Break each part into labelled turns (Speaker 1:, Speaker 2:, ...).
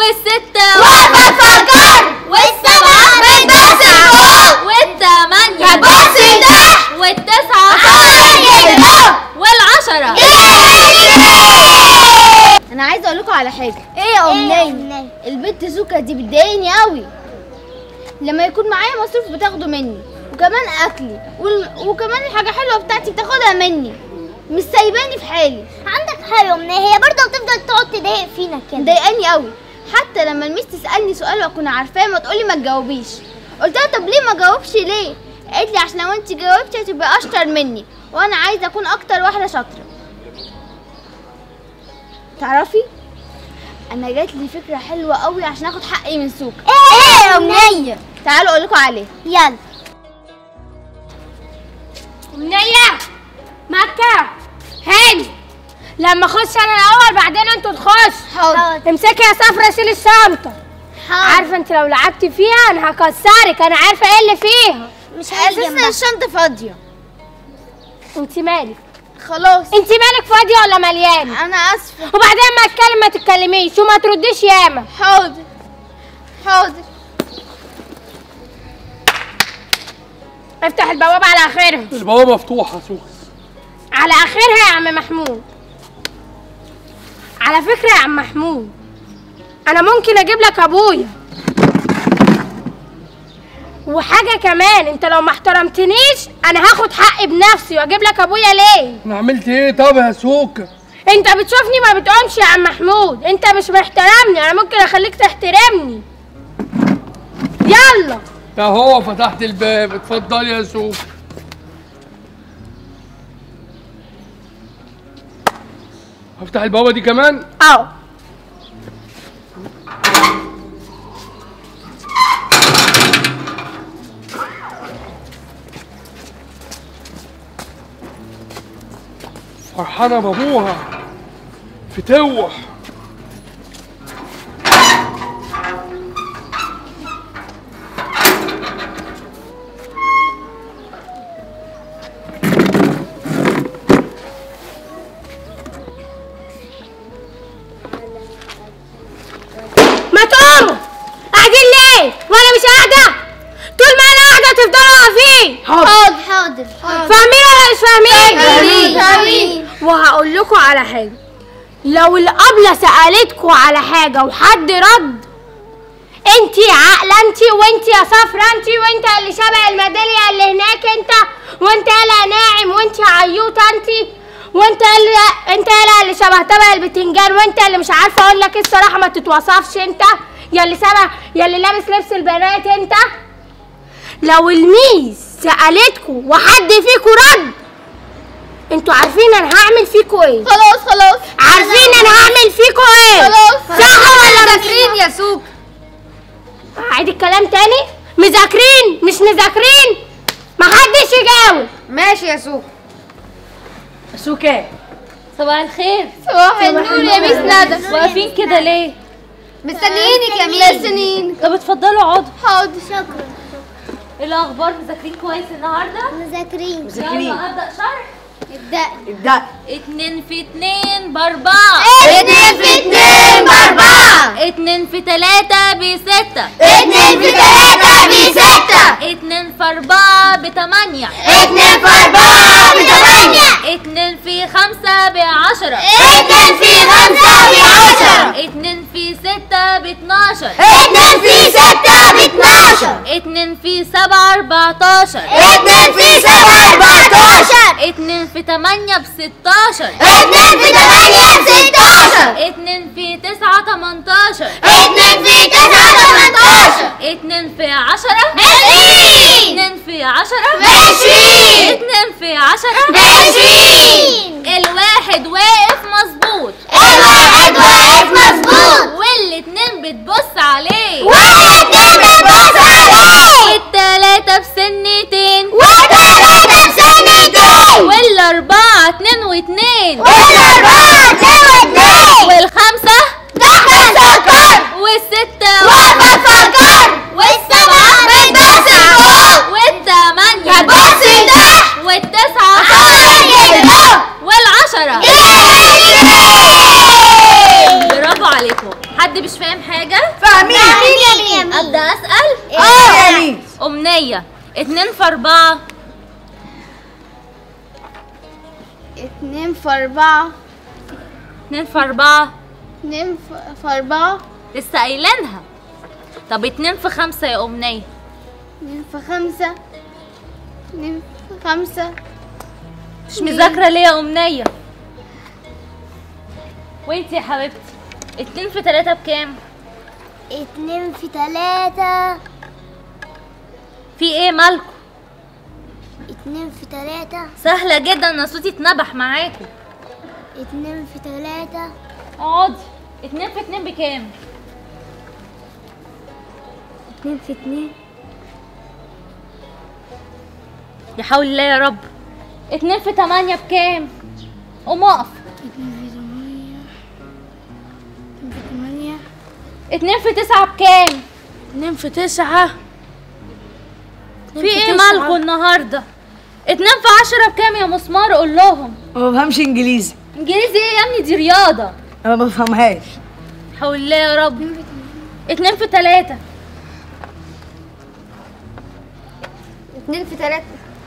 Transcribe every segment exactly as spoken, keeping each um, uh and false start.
Speaker 1: والستة
Speaker 2: واقفة تفكر،
Speaker 1: والسبعة
Speaker 2: بتبص لفوق،
Speaker 1: والثمانية
Speaker 2: بتبص لتحت،
Speaker 1: والتسعة
Speaker 2: هتيجي فوق،
Speaker 1: والعشرة.
Speaker 3: انا عايزه اقول لكم على حاجه. ايه يا امنيه؟ البنت سوكا دي بتضايقني قوي. لما يكون معايا مصروف بتاخده مني، وكمان اكلي وال... وكمان الحاجه حلوه بتاعتي بتاخدها مني، مش سايباني في حالي.
Speaker 2: عندك حق يا امنيه، هي برضه بتفضل تقعد تضايق فينا كده،
Speaker 3: مضايقاني قوي. حتى لما الميس تسالني سؤال واكون عارفاه ما تقولي ما تجاوبيش. قلت لها طب ليه ما جاوبش ليه؟ قالت لي عشان لو انت جاوبتي هتبقى اشطر مني، وانا عايزه اكون اكتر واحده شاطره. تعرفي انا جات لي فكره حلوه قوي عشان اخد حقي من سوكا.
Speaker 2: ايه يا امنيه؟
Speaker 3: تعالوا اقول لكم عليها.
Speaker 2: يلا.
Speaker 4: امنيه مكه هاني، لما اخش انا الاول بعدين انتوا تخشوا.
Speaker 2: حاضر.
Speaker 4: امسكي يا صفرا شيلي الشنطه.
Speaker 2: حاضر.
Speaker 4: عارفه انت لو لعبتي فيها انا هكسرك، انا عارفه ايه اللي فيها.
Speaker 2: مش هاجي
Speaker 3: اساسا
Speaker 2: جنبها.
Speaker 3: الشنطه فاضيه.
Speaker 4: انت مالك؟
Speaker 3: خلاص
Speaker 4: انت مالك فاضيه ولا مليانه؟
Speaker 3: انا اسفه.
Speaker 4: وبعدين ما اتكلم ما تتكلميش وما ترديش ياما.
Speaker 3: حاضر حاضر.
Speaker 4: افتح البوابه على اخرها.
Speaker 5: البوابه مفتوحه سوكا.
Speaker 4: على اخرها يا عم محمود. على فكره يا عم محمود، انا ممكن اجيب لك ابويا. وحاجه كمان، انت لو ما احترمتنيش انا هاخد حقي بنفسي واجيب لك ابويا. ليه؟
Speaker 5: انا عملت ايه طب يا سوكا؟
Speaker 4: انت بتشوفني ما بتقومش يا عم محمود، انت مش محترمني، انا ممكن اخليك تحترمني. يلا
Speaker 5: يا هو فتحت الباب، اتفضلي يا سوكا. افتح البوابه دي كمان.
Speaker 4: اهو.
Speaker 5: فرحانه بابوها فتوح.
Speaker 4: ما تقوموا قاعدين ليه وانا مش قاعده؟ طول ما انا قاعده تفضلوا واقفين.
Speaker 2: حاضر حاضر حاضر.
Speaker 4: فاهمين ولا مش فاهمين؟
Speaker 2: فاهمين. فاهمين.
Speaker 4: وهقول لكم على حاجه، لو الابله سالتكم على حاجه وحد رد، انتي عاقله انتي، وانتي يا صفرا انتي، وانت اللي شبه الميداليه اللي هناك انت، وانت يالا ناعم، وانتي عيوطه انتي، وانت اللي انت يالا اللي شبه تبع البتنجان، وانت اللي مش عارفه اقول لك ايه الصراحه ما تتوصفش انت، يا اللي شبه يا اللي لابس لبس البنات انت. لو الميس سالتكم وحد فيكم رد، انتوا عارفين انا هعمل فيكم ايه؟
Speaker 3: خلاص خلاص
Speaker 4: عارفين انا هعمل فيكم ايه؟
Speaker 3: خلاص.
Speaker 4: صح ولا مش؟
Speaker 1: مذاكرين يا سوكا.
Speaker 4: هعيد الكلام تاني. مذاكرين مش مذاكرين؟ محدش يجاوب.
Speaker 1: ماشي يا سوكا. سوكا صباح الخير.
Speaker 3: صباح النور يا ميس ندى.
Speaker 1: واقفين كده ليه؟
Speaker 3: مستنيينك يا ميس. مستنيينك.
Speaker 1: طب اتفضلوا اقعدوا.
Speaker 3: حاضر.
Speaker 2: شكرا.
Speaker 1: ايه الاخبار؟ مذاكرين كويس النهارده؟
Speaker 2: مذاكرين.
Speaker 1: يلا ابدا شرح.
Speaker 3: ابدأي.
Speaker 5: ابدأ.
Speaker 1: اتنين في اتنين باربعة.
Speaker 2: اتنين في اتنين باربعة.
Speaker 1: اتنين في تلاتة بستة.
Speaker 2: اتنين في تلاتة بستة.
Speaker 1: اتنين في أربعة بتمانية.
Speaker 2: اتنين في أربعة بتمانية.
Speaker 1: اتنين في خمسة بعشرة.
Speaker 2: اتنين في خمسة بعشرة.
Speaker 1: اتنين في ستة باتناشر.
Speaker 2: اتنين في ستة باتناشر.
Speaker 1: اتنين في سبعة أربعتاشر.
Speaker 2: اتنين في سبعة أربعتاشر.
Speaker 1: اتنين في تمانية بستاشر.
Speaker 2: اتنين في تمانية بستاشر.
Speaker 1: اتنين في تسعة تمنتاشر.
Speaker 2: اتنين في تسعة تمنتاشر.
Speaker 1: اتنين في عشرة.
Speaker 2: عشرين.
Speaker 1: اتنين في عشرة.
Speaker 2: عشرين.
Speaker 1: اتنين في عشرة.
Speaker 2: عشرين.
Speaker 1: الواحد واقف مظبوط.
Speaker 2: الواحد واقف مظبوط.
Speaker 1: والاتنين بتبص عليه.
Speaker 2: والاتنين بتبص عليه.
Speaker 1: والتلاتة بسنتين.
Speaker 2: والتلاتة بسنتين.
Speaker 1: والأربعة اتنين واتنين.
Speaker 2: والأربعة اتنين واتنين.
Speaker 1: والخمسة
Speaker 2: داخلة سكر.
Speaker 1: والستة
Speaker 2: واقفة تفكر.
Speaker 1: والسبعة
Speaker 2: بتبص لفوق.
Speaker 1: والثمانية
Speaker 2: بتبص لتحت.
Speaker 1: والتسعة
Speaker 2: هتيجي فوق.
Speaker 1: والعشرة.
Speaker 2: ياي.
Speaker 1: برافو عليكم. حد مش فاهم حاجة؟ اتنين في اربعة.
Speaker 3: اتنين في اربعة.
Speaker 1: اتنين في اربعة.
Speaker 3: اتنين في اربعة.
Speaker 1: لسه قايلينها. طب اتنين في خمسة يا أمنية.
Speaker 3: اتنين في خمسة. اتنين في خمسة.
Speaker 1: مش مذاكرة ليه يا أمنية؟ وانتي يا حبيبتي؟ اتنين في تلاتة بكام؟
Speaker 2: اتنين في تلاتة.
Speaker 1: في ايه مالكم؟
Speaker 2: اتنين في تلاتة.
Speaker 1: سهلة جدا، انا صوتي اتنبح معاكم.
Speaker 2: اتنين في تلاتة.
Speaker 1: اقعدي. اتنين في اتنين بكام؟
Speaker 2: اتنين في اتنين.
Speaker 1: يا حول الله يا رب. اتنين في تمانية بكام؟ قوم اقف.
Speaker 3: اتنين في تمانية. اتنين في تمانية.
Speaker 1: اتنين في تسعة بكام؟
Speaker 4: اتنين في تسعة.
Speaker 1: في ايه مالكم النهارده؟ اتنين في عشرة بكام يا مسمار؟ قول لهم.
Speaker 6: ما بفهمش انجليزي.
Speaker 1: انجليزي ايه يا ابني؟ دي رياضة.
Speaker 6: انا ما بفهمهاش.
Speaker 1: حول الله يا رب. اتنين في تلاتة.
Speaker 3: اتنين في تلاتة.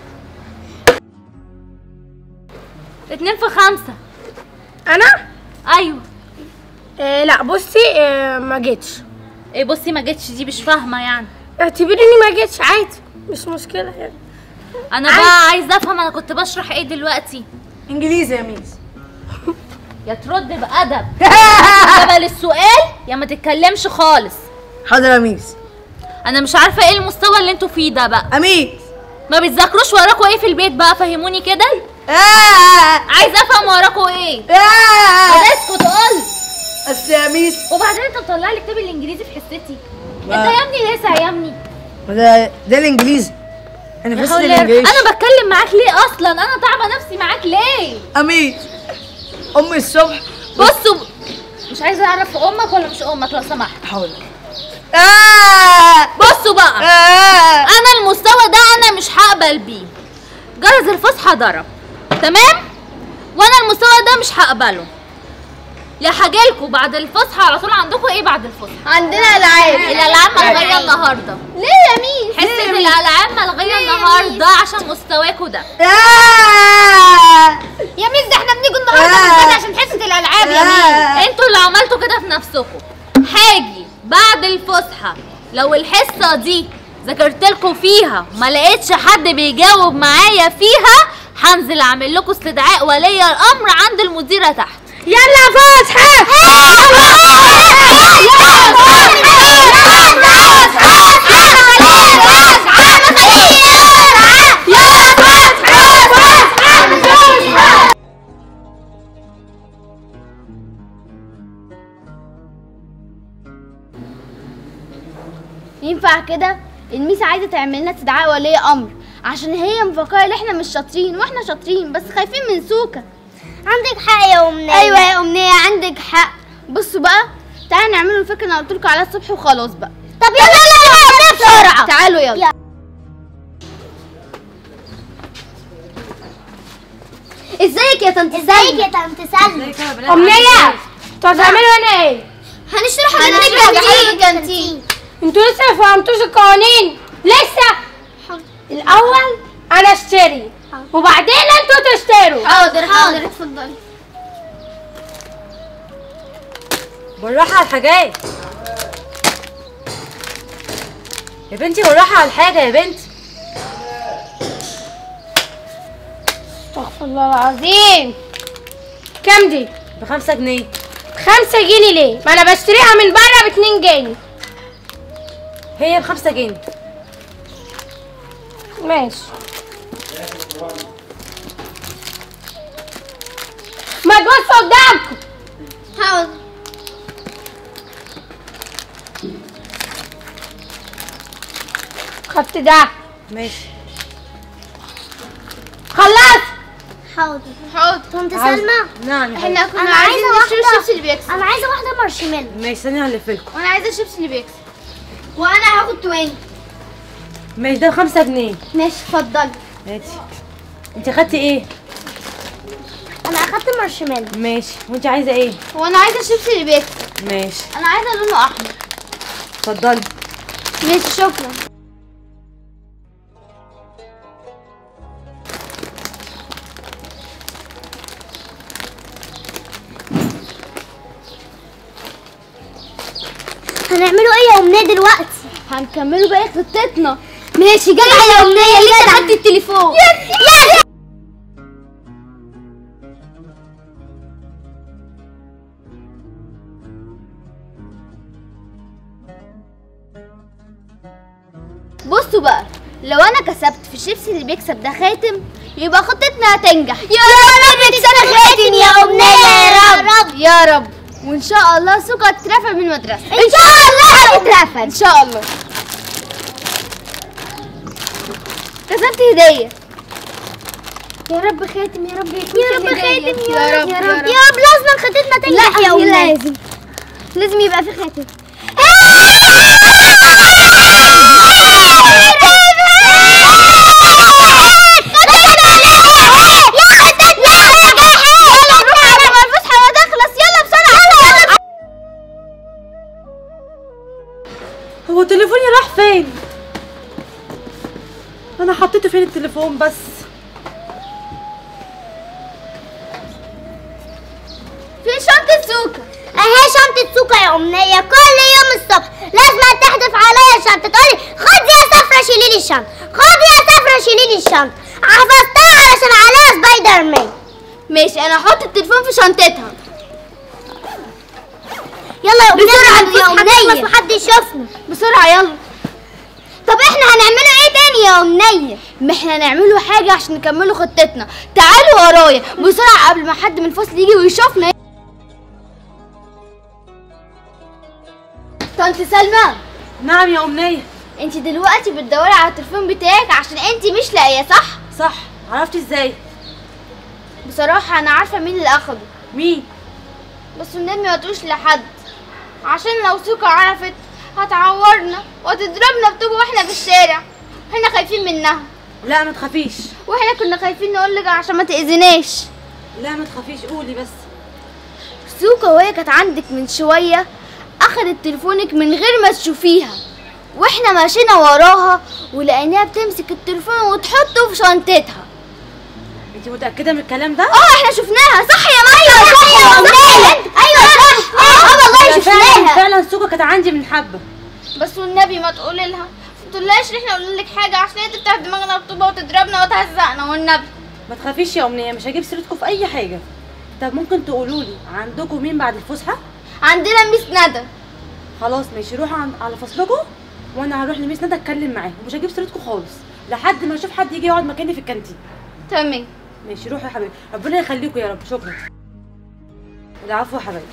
Speaker 1: اتنين في خمسة.
Speaker 4: انا
Speaker 1: ايوه.
Speaker 4: إيه لا بصي إيه ما جيتش.
Speaker 1: ايه بصي ما جتش دي؟ مش فاهمة يعني.
Speaker 4: اعتبريني ما جيتش عادي، مش مشكلة يعني.
Speaker 1: انا بقى عايزة افهم انا كنت بشرح ايه دلوقتي.
Speaker 6: انجليزي يا ميس.
Speaker 1: يا ترد بأدب قبل السؤال يا ما تتكلمش خالص.
Speaker 6: حاضر يا ميس.
Speaker 1: انا مش عارفة ايه المستوى اللي انتوا فيه ده بقى.
Speaker 6: اميس.
Speaker 1: ما بتذاكروش وراكوا ايه في البيت بقى؟ فهموني كده.
Speaker 6: آه.
Speaker 1: عايزة افهم وراكوا ايه.
Speaker 6: آه.
Speaker 1: اسكت قول.
Speaker 6: بس يا ميس.
Speaker 1: وبعدين انت مطلع لي كتاب الانجليزي في حصتي. انت يا ابني لسه يا ابني.
Speaker 6: ده ده الانجليزي. انا في حصه الانجليزي.
Speaker 1: انا بتكلم معاك ليه اصلا؟ انا تعبه نفسي معاك ليه؟
Speaker 6: اميس. امي الصبح.
Speaker 1: بصوا مش عايزه اعرف امك ولا مش امك لو سمحت.
Speaker 6: حاضر. آه.
Speaker 1: بصوا بقى.
Speaker 6: آه.
Speaker 1: انا المستوى ده انا مش هقبل بيه. جرس الفصحى ضرب تمام، وانا المستوى ده مش هقبله. لا هاجيلكوا بعد الفصحى على طول. عندكم ايه بعد الفصحى؟
Speaker 3: عندنا العاب.
Speaker 1: الالعاب ملغيه النهارده.
Speaker 3: ليه يا مين؟
Speaker 1: حصه الالعاب ملغيه النهارده عشان مستواكوا ده.
Speaker 6: آه.
Speaker 3: يا مين ده احنا بنيجي النهارده
Speaker 6: آه.
Speaker 3: عشان حصة الالعاب يا
Speaker 6: آه.
Speaker 3: مين.
Speaker 1: انتوا اللي عملتوا كده في نفسكم. هاجي بعد الفسحه لو الحصه دي ذاكرتلكوا فيها ما لقيتش حد بيجاوب معايا فيها هنزل اعمل لكم استدعاء ولي الامر عند المديره تحت.
Speaker 4: يلا فسحة.
Speaker 3: ينفع كده؟ الميس عايزه تعمل لنا استدعاء ولي امر عشان هي مفكره ان احنا مش شاطرين، واحنا شاطرين بس خايفين من سوكا.
Speaker 2: عندك حق يا أمنية.
Speaker 3: ايوه يا امنيه عندك حق. بصوا بقى تعالوا نعملوا الفكره اللي قلت لكم عليها الصبح وخلاص بقى.
Speaker 2: طب يلا يلا بسرعة.
Speaker 3: تعالوا يلا. ازيك يا طنط سلمى؟
Speaker 2: ازيك يا طنط سلمى؟
Speaker 4: أمنية انتوا هتعملوا هنا ايه؟
Speaker 3: هنشتري
Speaker 2: هنشتري
Speaker 3: حاجات
Speaker 2: حاجات
Speaker 3: الكانتين.
Speaker 4: انتوا لسه ما فهمتوش القوانين؟ لسه؟ الأول أنا اشتري وبعدين انتوا تشتروا.
Speaker 3: حاضر حاضر اتفضلي.
Speaker 7: بالراحة على الحاجات يا بنتي، بالراحة على الحاجة يا بنتي.
Speaker 4: استغفر الله العظيم. كام دي؟
Speaker 7: بخمسة جنيه.
Speaker 4: خمسة جنيه ليه؟ ما أنا بشتريها من بره باتنين جنيه.
Speaker 7: هي بخمسة جنيه.
Speaker 4: ماشي. ما تبصوا قدامكم.
Speaker 3: حاضر.
Speaker 4: خدت ده.
Speaker 7: ماشي.
Speaker 4: خلصت.
Speaker 2: حاضر.
Speaker 3: حاضر.
Speaker 2: طنط سلمى
Speaker 7: نعم يا
Speaker 3: احنا
Speaker 7: حبيبتي.
Speaker 3: كنا
Speaker 2: أنا
Speaker 3: عايزين
Speaker 2: عايزة
Speaker 3: نشتري
Speaker 2: واحدة.
Speaker 3: الشيبسي اللي بيكسب.
Speaker 2: أنا عايزة واحدة مارشميلو.
Speaker 7: ماشي ثانية هلفلكوا.
Speaker 3: وانا عايزه الشيبسي اللي بيكسب. وانا هاخد توين.
Speaker 7: ماشي ده بخمسة جنيه.
Speaker 3: ماشي اتفضلي.
Speaker 7: ماشي. انت خدتي ايه؟
Speaker 2: أنا أخدت مارشميلو.
Speaker 7: ماشي. وانت عايزة ايه؟
Speaker 3: وانا عايزه الشيبسي اللي بيكسب.
Speaker 7: ماشي.
Speaker 3: انا عايزه لونه احمر.
Speaker 7: اتفضلي.
Speaker 3: ماشي شكرا.
Speaker 2: هنعمله ايه يا امنيه دلوقتي؟
Speaker 3: هنكملوا باقي خطتنا.
Speaker 2: ماشي جدع يا امنيه، لسه خدت التليفون. يلا
Speaker 3: بصوا بقى، لو انا كسبت في الشيبسي اللي بيكسب ده خاتم، يبقى خطتنا هتنجح.
Speaker 2: يا رب تكسبي خاتم يا امنيه يا رب
Speaker 3: يا رب. وان شاء الله سوكا تترفع من المدرسه.
Speaker 2: ان شاء الله هتترفد
Speaker 3: ان شاء الله. كسبت هديه.
Speaker 2: يا رب خاتم، يا رب يكون
Speaker 3: يا رب خاتم،
Speaker 2: يا رب يا رب يا رب. لازم خطتنا تنجح يا امنيه.
Speaker 3: لازم لازم يبقى في خاتم.
Speaker 7: هو تليفوني راح فين؟ انا حطيته فين التليفون بس؟
Speaker 2: في شنطة سوكا اهي. شنطة سوكا يا امنية، كل يوم الصبح لازم تحدف عليا الشنطة، تقولي خدي يا صفرة شيلي لي الشنطة، خدي يا صفرة شيلي لي الشنطة. حفظتها علشان عليها سبايدر مان.
Speaker 3: ماشي، انا هحط التليفون في شنطتها.
Speaker 2: يلا يا امنية
Speaker 3: بسرعة
Speaker 2: يا امنية محد يشوفنا.
Speaker 3: بسرعة يلا.
Speaker 2: طب احنا هنعمله ايه تاني يا امنية؟
Speaker 3: ما احنا نعمله حاجة عشان نكملوا خطتنا. تعالوا ورايا بسرعة قبل ما حد من الفصل يجي ويشوفنا. طنط سلمى،
Speaker 7: نعم يا امنيه.
Speaker 3: انت دلوقتي بتدوري على التليفون بتاعك عشان انت مش لاقيه، صح؟
Speaker 7: صح. عرفتي ازاي؟
Speaker 3: بصراحة انا عارفة مين اللي اخده.
Speaker 7: مين؟
Speaker 3: بس النبي ما تقولش لحد، عشان لو سوكا عرفت هتعورنا وتضربنا بطوبة واحنا في الشارع. احنا خايفين منها.
Speaker 7: لا ما تخافيش.
Speaker 3: واحنا كنا خايفين نقولك عشان ما تأذيناش.
Speaker 7: لا ما تخافيش، قولي بس.
Speaker 3: سوكا وهي كانت عندك من شوية اخدت تليفونك من غير ما تشوفيها، واحنا ماشينا وراها ولقيناها بتمسك التليفون وتحطه في شنطتها.
Speaker 7: انت متاكده من الكلام ده؟
Speaker 3: اه احنا شفناها، صح يا مايا؟ صح يا
Speaker 2: امنية. ايوه صح. اه والله شفناها.
Speaker 7: فعلا سوكا كانت عندي من حبه.
Speaker 3: بس والنبي ما تقولي لها، ما تقولهاش ان احنا قلنا لك حاجه عشان هي تفتح دماغنا بطوبه وتضربنا وتهزقنا والنبي.
Speaker 7: ما تخافيش يا امنيه، مش هجيب سيرتكم في اي حاجه. طب ممكن تقولوا لي عندكم مين بعد الفسحه؟
Speaker 3: عندنا ميس ندى.
Speaker 7: خلاص ماشي، روحوا عن- على فصلكم وانا هروح لميس ندى اتكلم معاهم، ومش هجيب سيرتكم خالص لحد ما اشوف حد يجي يقعد مكاني في الكانتين.
Speaker 3: تمام.
Speaker 7: ماشي روحوا يا حبيبي، ربنا يخليكم يا رب. شكرا. العفو يا حبايبي.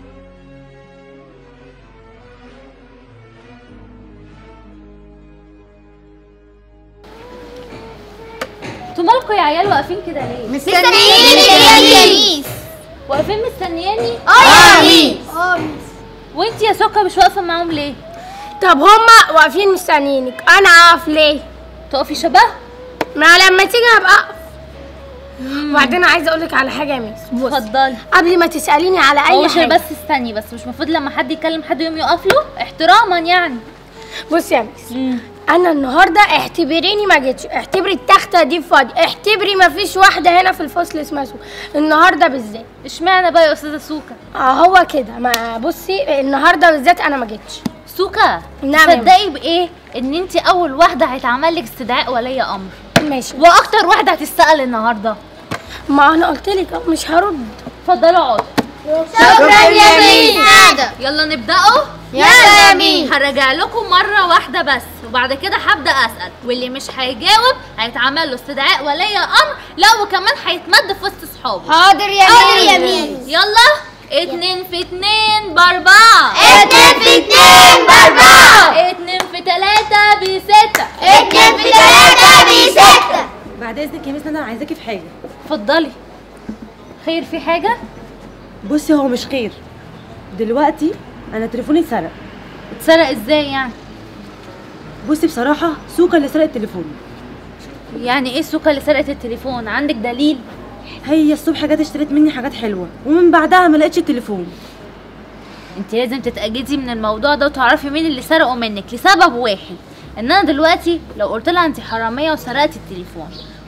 Speaker 1: انتوا مالكوا يا عيال واقفين كده ليه؟
Speaker 2: مستنيينك يا ميس.
Speaker 1: واقفين مستنياني؟
Speaker 2: اه يا ميس.
Speaker 1: وانت يا سكر مش واقفه معاهم ليه؟
Speaker 4: طب هما واقفين مستنيينك، انا اقف ليه؟
Speaker 1: تقفي شبه؟
Speaker 4: ما لما تيجي هبقى اقف. وبعدين عايزه اقول لك على حاجه يا ميس. بص،
Speaker 1: اتفضلي.
Speaker 4: قبل ما تساليني على
Speaker 1: هو
Speaker 4: اي
Speaker 1: مش
Speaker 4: حاجه،
Speaker 1: بس استني بس، مش المفروض لما حد يكلم حد يوم يقف له احتراما يعني؟
Speaker 4: بص يا ميس، انا النهارده اعتبريني ما جيتش، اعتبري التخته دي فاضيه، اعتبري ما فيش واحده هنا في الفصل اسمها سوكا النهارده بالذات.
Speaker 1: اشمعنى بقى يا استاذه سوكا؟
Speaker 4: اه هو كده. ما بصي النهارده بالذات انا ما جيتش.
Speaker 1: سوكا،
Speaker 4: نعم يا
Speaker 1: تصدقي بايه؟ ان انت اول واحده هيتعمل لك استدعاء ولي امر،
Speaker 4: ماشي.
Speaker 1: واكتر واحده هتسال النهارده.
Speaker 4: ما انا قلت لك مش هرد.
Speaker 1: اتفضلوا اقعدوا.
Speaker 2: شكرا يا ميس ندى.
Speaker 1: يلا نبداوا.
Speaker 2: يلا يا ميس.
Speaker 1: هرجع لكم مره واحده بس، وبعد كده هبدا اسال، واللي مش هيجاوب هيتعمل له استدعاء ولي امر، لا وكمان هيتمد في وسط صحابه.
Speaker 2: حاضر يا حاضر يا ميس.
Speaker 1: يلا. اتنين في اتنين باربعة.
Speaker 2: اتنين في اتنين باربعة.
Speaker 1: اتنين في تلاتة بستة.
Speaker 2: اتنين في تلاتة بستة.
Speaker 7: بعد اذنك يا ميس ندى، انا عايزاكي في حاجه.
Speaker 1: اتفضلي. خير في حاجة؟
Speaker 7: بصي هو مش خير، دلوقتي انا تليفوني اتسرق.
Speaker 1: اتسرق ازاي يعني؟
Speaker 7: بصي بصراحه سوكا اللي سرقت تليفوني.
Speaker 1: يعني ايه سوكا اللي سرقت التليفون؟ عندك دليل؟
Speaker 7: هي الصبح جت اشترت مني حاجات حلوه، ومن بعدها ما لقيتش التليفون.
Speaker 1: انت لازم تتأكدي من الموضوع ده وتعرفي مين اللي سرقه منك، لسبب واحد، ان انا دلوقتي لو قلت لها انت حراميه وسرقتي التليفون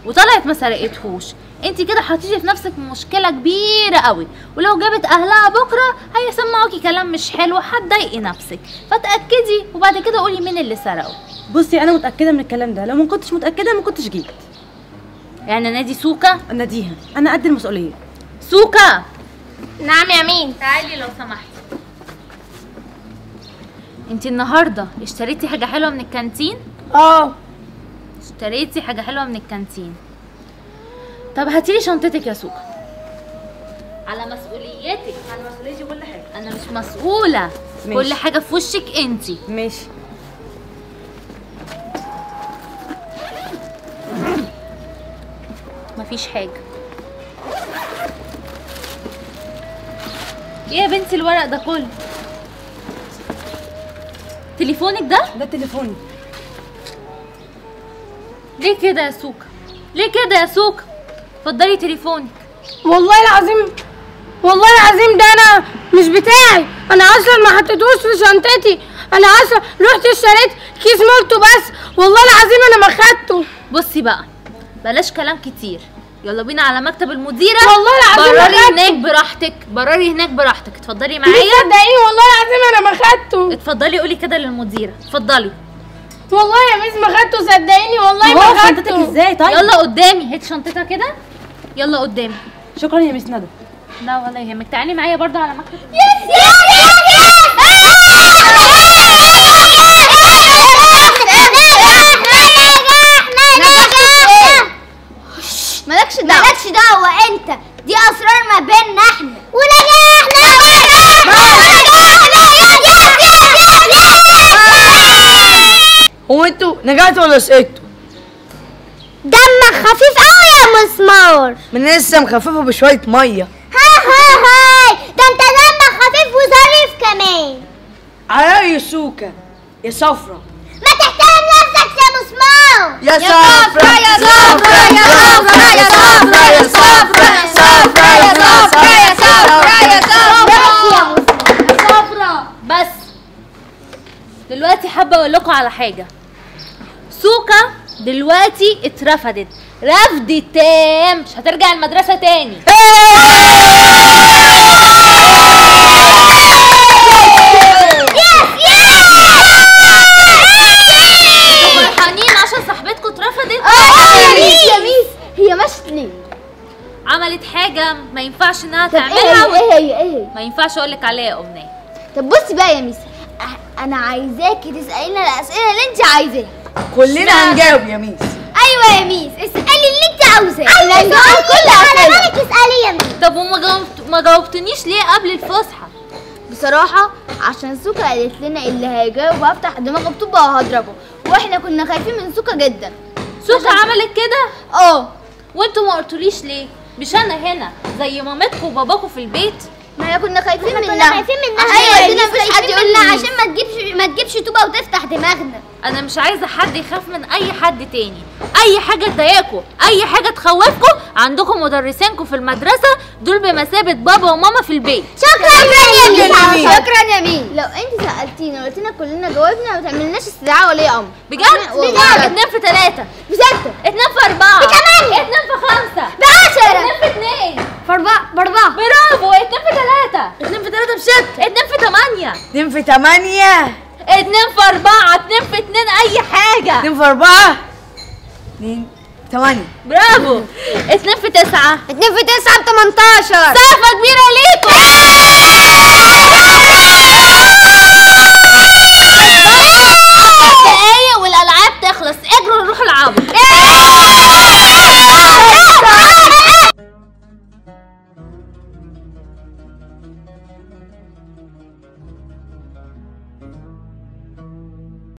Speaker 1: وطلعت ما سرقتهوش، انت كده حطيتي في نفسك مشكله كبيره قوي، ولو جابت اهلها بكره هيسمعوكي كلام مش حلو، هتضايقي نفسك. فتاكدي وبعد كده قولي مين اللي سرقه.
Speaker 7: بصي انا متاكده من الكلام ده، لو ما كنتش متاكده ما كنتش جيت.
Speaker 1: يعني نادي سوكا؟
Speaker 7: ناديها، انا قد المسؤوليه.
Speaker 1: سوكا.
Speaker 4: نعم يا مين؟
Speaker 1: تعالي لو سمحتي. انت النهارده اشتريتي حاجه حلوه من الكانتين؟
Speaker 4: اه
Speaker 1: اشتريتي حاجه حلوه من الكانتين. طب هاتيلي شنطتك يا سوكا. على مسؤوليتك.
Speaker 7: على مسؤوليتي كل حاجه.
Speaker 1: انا مش مسؤوله.
Speaker 7: ماشي.
Speaker 1: كل حاجه في وشك انت.
Speaker 7: ماشي.
Speaker 1: مفيش حاجه. ايه يا بنتي الورق ده كله؟ تليفونك ده؟
Speaker 7: ده تليفوني.
Speaker 1: ليه كده يا سوكا؟ ليه كده يا سوكا؟ اتفضلي تليفونك.
Speaker 4: والله العظيم والله العظيم ده انا مش بتاعي، انا اصلا ما حطيتوش في شنطتي، انا اصلا رحت اشتريت كيس مولتو بس، والله العظيم انا ما خدته.
Speaker 1: بصي بقى بلاش كلام كتير، يلا بينا على مكتب المديره.
Speaker 4: والله العظيم ما
Speaker 1: برري
Speaker 4: خدته.
Speaker 1: هناك براحتك، برري هناك براحتك. اتفضلي
Speaker 4: ليه
Speaker 1: معايا.
Speaker 4: صدقيني والله العظيم انا ما خدته.
Speaker 1: اتفضلي قولي كده للمديره. اتفضلي.
Speaker 4: والله يا ميس ما خدته صدقيني والله
Speaker 7: هو
Speaker 4: ما
Speaker 7: شنطتك
Speaker 4: خدته.
Speaker 7: ازاي طيب؟
Speaker 1: يلا قدامي، هاتي شنطتها كده. يلا قدامي.
Speaker 7: شكرا يا ميس ندى.
Speaker 1: لا ولا يهمك، تعالي معايا برضه على مكتب.
Speaker 3: مالكش دعوه.
Speaker 2: مالكش دعوة انت، دي اسرار ما بيننا احنا. ونجحنا
Speaker 6: هو انتوا نجحتوا ولا سقطتوا؟
Speaker 2: دمك خفيف قوي يا مسمار.
Speaker 6: من لسه مخففه بشويه ميه.
Speaker 2: ها ها هاي، ده انت دمك خفيف وظريف كمان.
Speaker 6: على رأي سوكا يا صفرا.
Speaker 2: ما تحترم نفسك يا مسمار.
Speaker 6: يا صفرا يا صفرا يا صفرا يا صفرا يا صفرا صفرا يا صفرا يا صفرا يا
Speaker 1: صفرا. بس دلوقتي حابه اقول لكم على حاجه. سوكا دلوقتي اترفدت رفض تام، مش هترجع المدرسه تاني. فرحانين عشان صاحبتكم اترفضت؟
Speaker 3: يا ميس يا ميس هي مشت ليه؟
Speaker 1: عملت حاجه ما ينفعش انها
Speaker 3: طب ايه
Speaker 1: تعملها.
Speaker 3: هي ايه هي ايه هي؟
Speaker 1: ما ينفعش اقول لك عليها يا امنيه.
Speaker 3: طب بصي بقى يا ميس، أه- انا عايزاكي تسالينا الاسئله اللي انت عايزاها.
Speaker 6: كلنا هنجاوب يا ميس.
Speaker 2: ايوه يا ميس، اسالي اللي انت عاوزاه.
Speaker 3: احنا هنجاوب كل
Speaker 2: على
Speaker 3: اسئله.
Speaker 2: بالك اسالي يا ميس.
Speaker 1: طب وما جاوبت ما جاوبتنيش ليه قبل الفسحه؟
Speaker 3: بصراحه عشان سوكا قالت لنا اللي هيجاوب هفتح دماغه بطوبه وهضربه، واحنا كنا خايفين من سوكا جدا.
Speaker 1: سوكا عملت كده؟
Speaker 3: اه
Speaker 1: وانتوا ما قلتوليش ليه؟ مش انا هنا زي مامتكم وباباكم في البيت؟
Speaker 3: ما احنا كنا خايفين منها.
Speaker 2: كنا خايفين منها.
Speaker 3: ايوه
Speaker 2: يا
Speaker 3: قلنا
Speaker 2: ميس،
Speaker 3: مفيش حد
Speaker 2: خايفين
Speaker 3: يقول
Speaker 2: منها
Speaker 3: لي
Speaker 2: عشان ما تجيبش ما تجيبش طوبه وتفتح دماغنا.
Speaker 1: انا مش عايزه حد يخاف من اي حد تاني. اي حاجه تضايقكم، اي حاجه تخوفكم، عندكم مدرسينكم في المدرسه دول بمثابه بابا وماما في البيت.
Speaker 2: شكرا يا ميس.
Speaker 3: شكرا يا مين. لو انت سالتينا وقلتينا كلنا جاوبنا ما تعملناش استدعاء ولي امر.
Speaker 1: بجد؟
Speaker 3: والله.
Speaker 1: بجد. اتنين في تلاته.
Speaker 3: بستة.
Speaker 1: اتنين في اربعه.
Speaker 2: بتمانية.
Speaker 1: اتنين في خمسه.
Speaker 2: بعشرة.
Speaker 1: اتنين في اتنين.
Speaker 2: باربعة باربعة.
Speaker 1: برافو. اتنين في تلاته.
Speaker 6: اتنين في تلاتة بستة.
Speaker 1: اتنين في تمانيه.
Speaker 6: اتنين في تمانية.
Speaker 1: اتنين في اربعه. اتنين في اتنين اي حاجه.
Speaker 6: اتنين في أربعة. اتنين تمانية.
Speaker 1: برافو. اتنين في تسعه.
Speaker 2: اتنين في تسعة بتمنتاشر.
Speaker 1: سقفه كبيره ليكم.